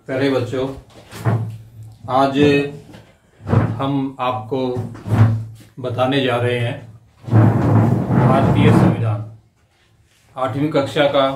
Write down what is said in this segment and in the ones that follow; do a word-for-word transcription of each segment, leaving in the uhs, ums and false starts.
प्यारे बच्चों, आज हम आपको बताने जा रहे हैं भारतीय संविधान। आठवीं कक्षा का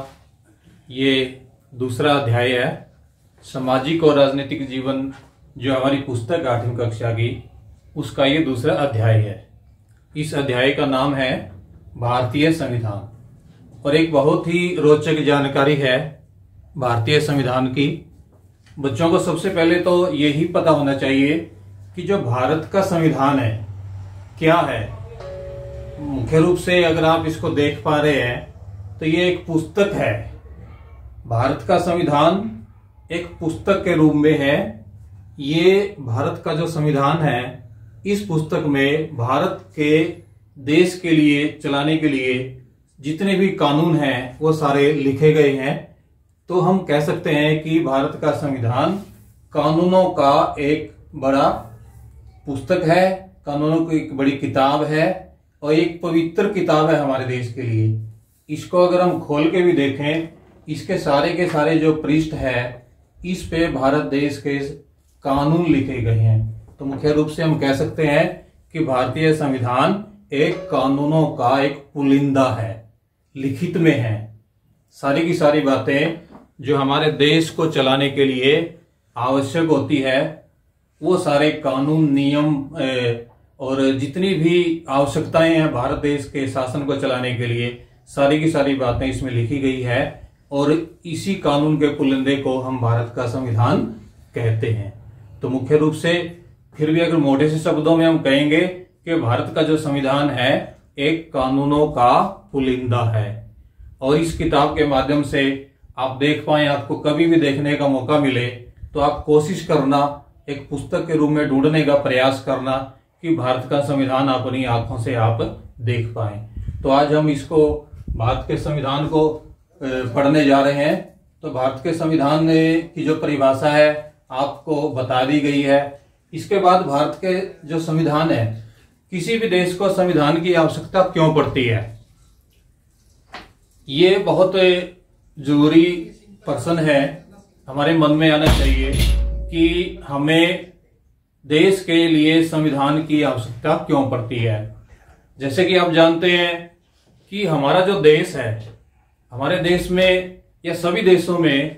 ये दूसरा अध्याय है। सामाजिक और राजनीतिक जीवन जो हमारी पुस्तक आठवीं कक्षा की, उसका ये दूसरा अध्याय है। इस अध्याय का नाम है भारतीय संविधान और एक बहुत ही रोचक जानकारी है भारतीय संविधान की। बच्चों को सबसे पहले तो यही पता होना चाहिए कि जो भारत का संविधान है क्या है। मुख्य रूप से अगर आप इसको देख पा रहे हैं तो ये एक पुस्तक है। भारत का संविधान एक पुस्तक के रूप में है। ये भारत का जो संविधान है, इस पुस्तक में भारत के देश के लिए चलाने के लिए जितने भी कानून हैं वो सारे लिखे गए हैं। तो हम कह सकते हैं कि भारत का संविधान कानूनों का एक बड़ा पुस्तक है, कानूनों की एक बड़ी किताब है और एक पवित्र किताब है हमारे देश के लिए। इसको अगर हम खोल के भी देखें, इसके सारे के सारे जो पृष्ठ है, इस पे भारत देश के कानून लिखे गए हैं। तो मुख्य रूप से हम कह सकते हैं कि भारतीय संविधान एक कानूनों का एक पुलिंदा है, लिखित में है। सारी की सारी बातें जो हमारे देश को चलाने के लिए आवश्यक होती है, वो सारे कानून, नियम और जितनी भी आवश्यकताएं हैं भारत देश के शासन को चलाने के लिए, सारी की सारी बातें इसमें लिखी गई है और इसी कानून के पुलिंदे को हम भारत का संविधान कहते हैं। तो मुख्य रूप से फिर भी अगर मोटे से शब्दों में हम कहेंगे कि भारत का जो संविधान है एक कानूनों का पुलिंदा है। और इस किताब के माध्यम से आप देख पाए, आपको कभी भी देखने का मौका मिले तो आप कोशिश करना, एक पुस्तक के रूप में ढूंढने का प्रयास करना कि भारत का संविधान अपनी आंखों से आप देख पाए। तो आज हम इसको, भारत के संविधान को पढ़ने जा रहे हैं। तो भारत के संविधान की जो परिभाषा है आपको बता दी गई है। इसके बाद भारत के जो संविधान है, किसी भी देश को संविधान की आवश्यकता क्यों पड़ती है, ये बहुत जरूरी प्रश्न है। हमारे मन में आना चाहिए कि हमें देश के लिए संविधान की आवश्यकता क्यों पड़ती है। जैसे कि आप जानते हैं कि हमारा जो देश है, हमारे देश में या सभी देशों में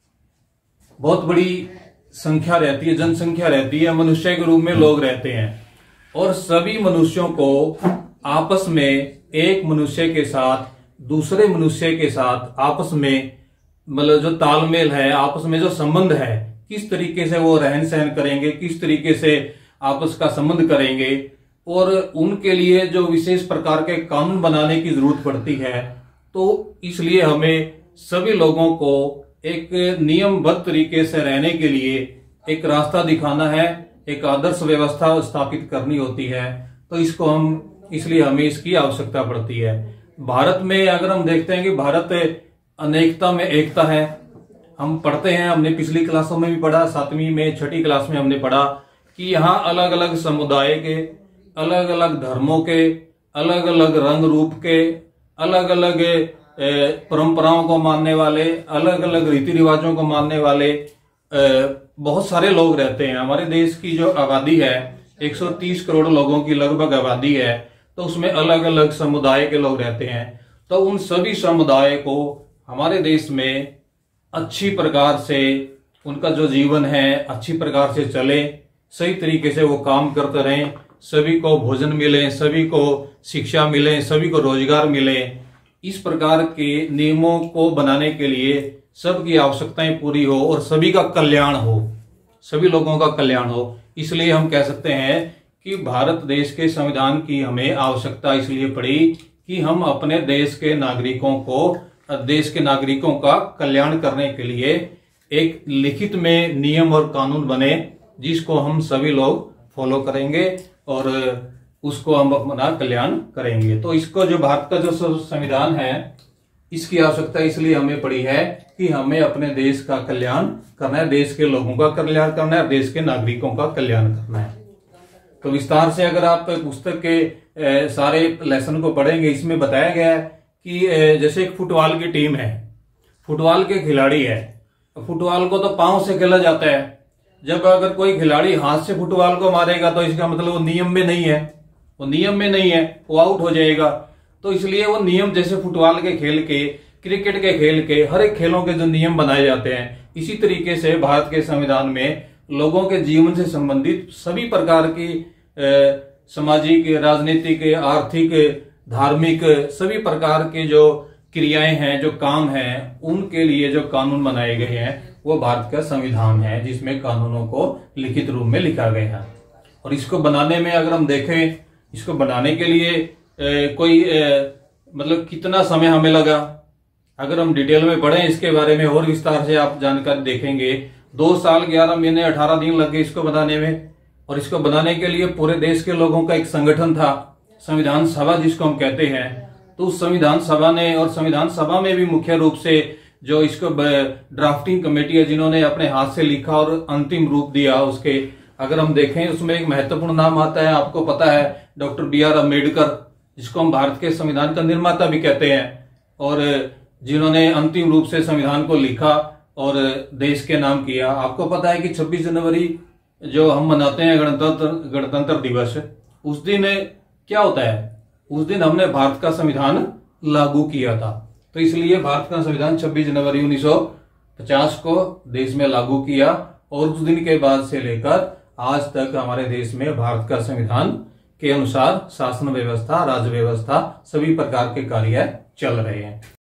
बहुत बड़ी संख्या रहती है, जनसंख्या रहती है, मनुष्य के रूप में लोग रहते हैं और सभी मनुष्यों को आपस में, एक मनुष्य के साथ दूसरे मनुष्य के साथ आपस में मतलब जो तालमेल है, आपस में जो संबंध है, किस तरीके से वो रहन सहन करेंगे, किस तरीके से आपस का संबंध करेंगे, और उनके लिए जो विशेष प्रकार के कानून बनाने की जरूरत पड़ती है। तो इसलिए हमें सभी लोगों को एक नियमबद्ध तरीके से रहने के लिए एक रास्ता दिखाना है, एक आदर्श व्यवस्था स्थापित करनी होती है। तो इसको हम, इसलिए हमें इसकी आवश्यकता पड़ती है। भारत में अगर हम देखते हैं कि भारत अनेकता में एकता है। हम पढ़ते हैं, हमने पिछली क्लासों में भी पढ़ा, सातवीं में, छठी क्लास में हमने पढ़ा कि यहाँ अलग अलग समुदाय के, अलग अलग धर्मों के, अलग अलग रंग रूप के, अलग अलग परंपराओं को मानने वाले, अलग अलग रीति रिवाजों को मानने वाले बहुत सारे लोग रहते हैं। हमारे देश की जो आबादी है एक सौ तीस करोड़ लोगों की लगभग आबादी है, तो उसमें अलग अलग समुदाय के लोग रहते हैं। तो उन सभी समुदाय को हमारे देश में अच्छी प्रकार से उनका जो जीवन है अच्छी प्रकार से चले, सही तरीके से वो काम करते रहें, सभी को भोजन मिले, सभी को शिक्षा मिले, सभी को रोजगार मिले। इस प्रकार के नियमों को बनाने के लिए सबकी आवश्यकताएं पूरी हो और सभी का कल्याण हो, सभी लोगों का कल्याण हो। इसलिए हम कह सकते हैं कि भारत देश के संविधान की हमें आवश्यकता इसलिए पड़ी कि हम अपने देश के नागरिकों को, देश के नागरिकों का कल्याण करने के लिए एक लिखित में नियम और कानून बने जिसको हम सभी लोग फॉलो करेंगे और उसको हम अपना कल्याण करेंगे। तो इसको, जो भारत का जो संविधान है, इसकी आवश्यकता इसलिए हमें पड़ी है कि हमें अपने देश का कल्याण करना है, देश के लोगों का कल्याण करना है, देश के नागरिकों का कल्याण करना है। तो विस्तार से अगर आप पुस्तक के सारे लेसन को पढ़ेंगे, इसमें बताया गया है कि जैसे एक फुटबॉल की टीम है, फुटबॉल के खिलाड़ी है, फुटबॉल को तो पांव से खेला जाता है। जब अगर कोई खिलाड़ी हाथ से फुटबॉल को मारेगा तो इसका मतलब वो नियम में नहीं है, वो नियम में नहीं है, वो आउट हो जाएगा। तो इसलिए वो नियम जैसे फुटबॉल के खेल के, क्रिकेट के खेल के, हर एक खेलों के जो नियम बनाए जाते हैं, इसी तरीके से भारत के संविधान में लोगों के जीवन से संबंधित सभी प्रकार की सामाजिक, राजनीतिक, आर्थिक, धार्मिक सभी प्रकार के जो क्रियाएं हैं, जो काम हैं, उनके लिए जो कानून बनाए गए हैं वो भारत का संविधान है, जिसमें कानूनों को लिखित रूप में लिखा गया है। और इसको बनाने में अगर हम देखें, इसको बनाने के लिए ए, कोई ए, मतलब कितना समय हमें लगा, अगर हम डिटेल में पढ़ें इसके बारे में और विस्तार से आप जानकारी देखेंगे, दो साल ग्यारह महीने अठारह दिन लगे इसको बनाने में। और इसको बनाने के लिए पूरे देश के लोगों का एक संगठन था, संविधान सभा जिसको हम कहते हैं। तो उस संविधान सभा ने, और संविधान सभा में भी मुख्य रूप से जो इसको ड्राफ्टिंग कमेटी है, जिन्होंने अपने हाथ से लिखा और अंतिम रूप दिया उसके, अगर हम देखें उसमें एक महत्वपूर्ण नाम आता है, आपको पता है, डॉक्टर बी आर अम्बेडकर, जिसको हम भारत के संविधान का निर्माता भी कहते हैं, और जिन्होंने अंतिम रूप से संविधान को लिखा और देश के नाम किया। आपको पता है कि छब्बीस जनवरी जो हम मनाते हैं गणतंत्र गणतंत्र दिवस, उस दिन क्या होता है, उस दिन हमने भारत का संविधान लागू किया था। तो इसलिए भारत का संविधान छब्बीस जनवरी उन्नीस सौ पचास को देश में लागू किया, और उस दिन के बाद से लेकर आज तक हमारे देश में भारत का संविधान के अनुसार शासन व्यवस्था, राज्य व्यवस्था, सभी प्रकार के कार्य चल रहे हैं।